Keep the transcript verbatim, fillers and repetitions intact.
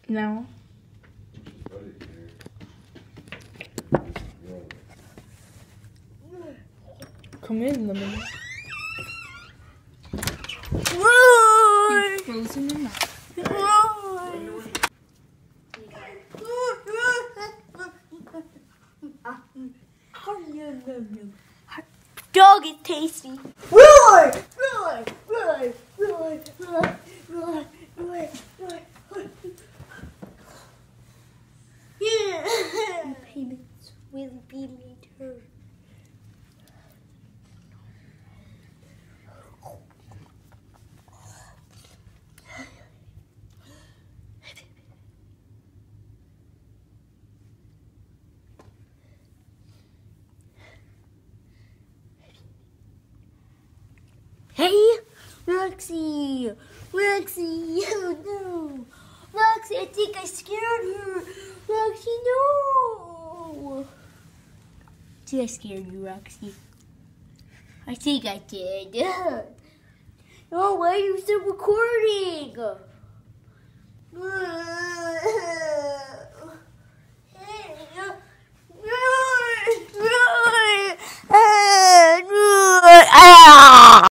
No. Come in, Lemon. You're frozen in that. Dog is tasty. Roar! Roar! Roar! Roar! Roar! Roar! Roar! Roar! Yeah! Payments will be later. Hey, Roxy! Roxy! Oh no! Roxy, I think I scared her! Roxy, no! Did I scare you, Roxy? I think I did. Oh, why are you still recording?